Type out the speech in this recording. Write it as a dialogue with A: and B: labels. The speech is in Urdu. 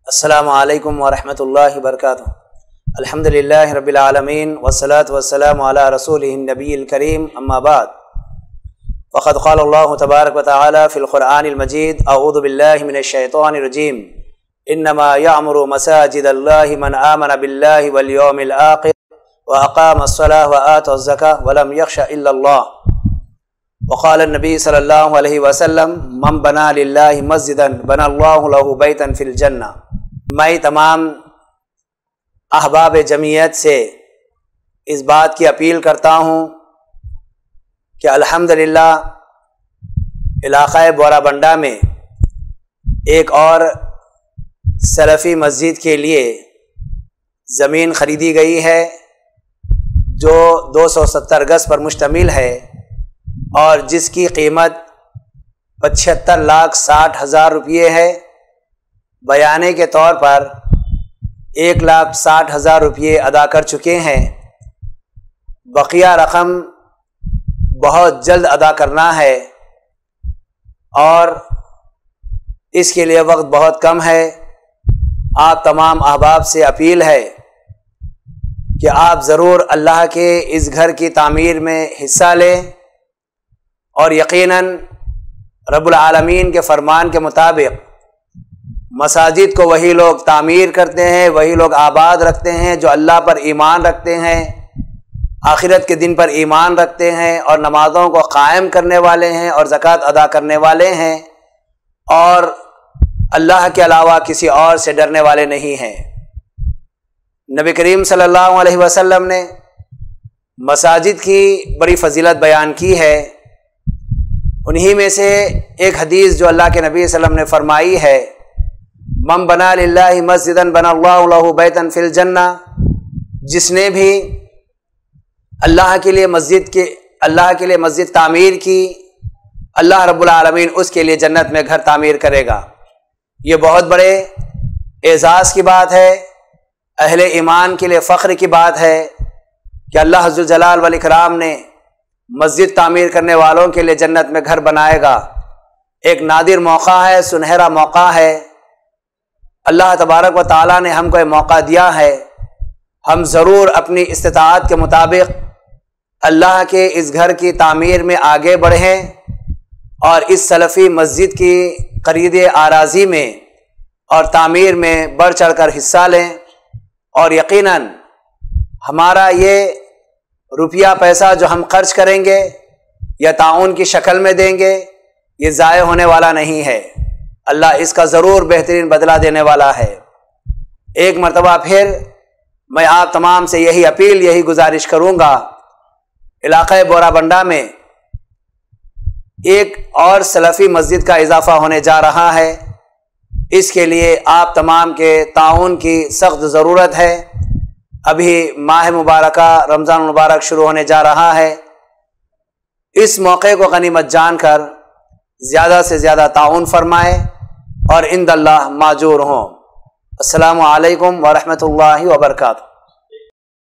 A: السلام علیکم ورحمۃ اللہ وبرکاتہ۔ الحمدللہ رب العالمین والصلاة والسلام علی رسولہ النبی الکریم، اما بعد فقد قال اللہ تبارک وتعالی فی القرآن المجید اعوذ باللہ من الشیطان الرجیم انما یعمر مساجد اللہ من آمن باللہ والیوم الآخر واقام الصلاة وآتى الزکاة ولم یخش الا اللہ۔ وقال النبی صلی اللہ علیہ وسلم من بنا للہ مسجدا بنا اللہ له بیتا فی الجنہ۔ میں تمام احباب جمعیت سے اس بات کی اپیل کرتا ہوں کہ الحمدللہ علاقہ بورا بنڈا میں ایک اور سلفی مسجد کے لیے زمین خریدی گئی ہے جو 270 گز پر مشتمل ہے اور جس کی قیمت 75,60,000 روپیے ہے۔ بیانے کے طور پر 1,60,000 روپیے ادا کر چکے ہیں، بقیہ رقم بہت جلد ادا کرنا ہے اور اس کے لیے وقت بہت کم ہے۔ آپ تمام احباب سے اپیل ہے کہ آپ ضرور اللہ کے اس گھر کی تعمیر میں حصہ لیں اور یقیناً رب العالمین کے فرمان کے مطابق مساجد کو وہی لوگ تعمیر کرتے ہیں، وہی لوگ آباد رکھتے ہیں جو اللہ پر ایمان رکھتے ہیں، آخرت کے دن پر ایمان رکھتے ہیں اور نمازوں کو قائم کرنے والے ہیں اور زکوٰۃ ادا کرنے والے ہیں اور اللہ کے علاوہ کسی اور سے ڈرنے والے نہیں ہیں۔ نبی کریم صلی اللہ علیہ وسلم نے مساجد کی بڑی فضیلت بیان کی ہے۔ انہی میں سے ایک حدیث جو اللہ کے نبی صلی اللہ علیہ وسلم نے فرمائی ہے، من بنا للہ مسجدا بنا اللہ له بیتا فی الجنہ، جس نے بھی اللہ کے لیے مسجد تعمیر کی، اللہ رب العالمین اس کے لیے جنت میں گھر تعمیر کرے گا۔ یہ بہت بڑے اعزاز کی بات ہے، اہل ایمان کے لیے فخر کی بات ہے کہ اللہ ذو الجلال والاکرام نے مسجد تعمیر کرنے والوں کے لیے جنت میں گھر بنائے گا۔ ایک نادر موقع ہے، سنہرا موقع ہے۔ اللہ تبارک و تعالیٰ نے ہم کو یہ موقع دیا ہے، ہم ضرور اپنی استطاعت کے مطابق اللہ کے اس گھر کی تعمیر میں آگے بڑھیں اور اس سلفی مسجد کی خرید آراضی میں اور تعمیر میں بڑھ چڑھ کر حصہ لیں، اور یقیناً ہمارا یہ روپیہ پیسہ جو ہم خرچ کریں گے یا تعاون کی شکل میں دیں گے، یہ ضائع ہونے والا نہیں ہے، اللہ اس کا ضرور بہترین بدلہ دینے والا ہے۔ ایک مرتبہ پھر میں آپ تمام سے یہی گزارش کروں گا، علاقہ بورا بنڈا میں ایک اور سلفی مسجد کا اضافہ ہونے جا رہا ہے، اس کے لیے آپ تمام کے تعاون کی سخت ضرورت ہے۔ ابھی ماہ مبارکہ رمضان مبارک شروع ہونے جا رہا ہے، اس موقع کو غنیمت جان کر زیادہ سے زیادہ تعاون فرمائیں اور عند اللہ ماجور ہوں۔ السلام علیکم ورحمۃ اللہ وبرکاتہ۔